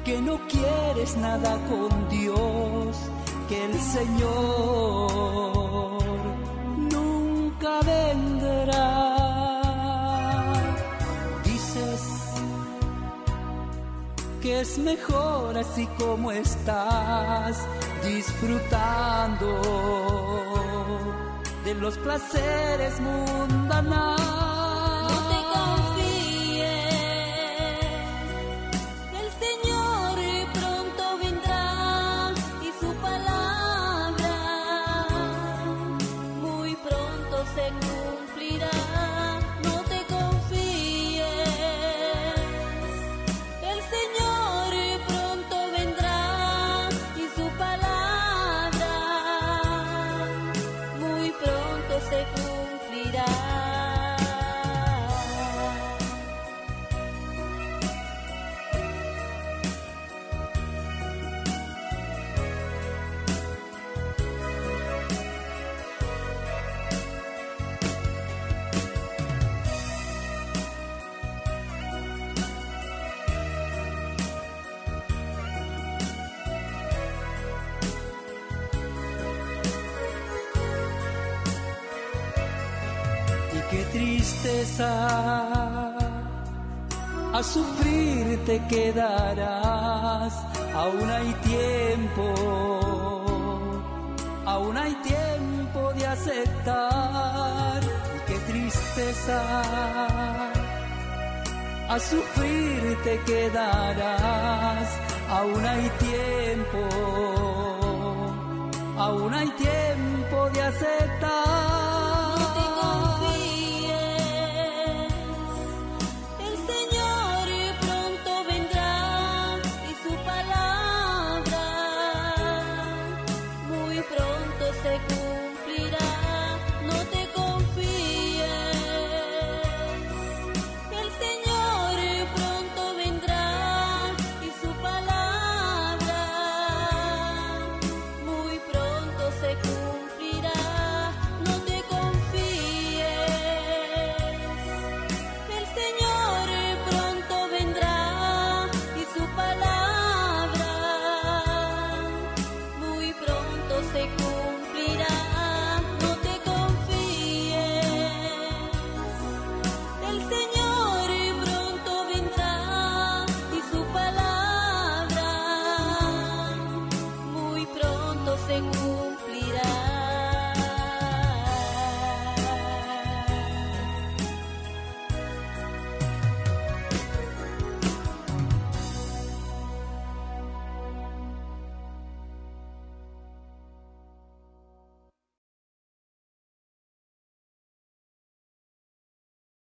que no quieres nada con Dios, que el Señor nunca vendrá. Dices que es mejor así como estás, disfrutando de los placeres mundanos. No te confíes, el Señor pronto vendrá y su palabra muy pronto se cumplirá. No te confíes, el Señor pronto vendrá y su palabra muy pronto se cumplirá. Qué tristeza, a sufrir te quedarás. Aún hay tiempo, aún hay tiempo de aceptar. Qué tristeza, a sufrir te quedarás. Aún hay tiempo, aún hay tiempo de aceptar.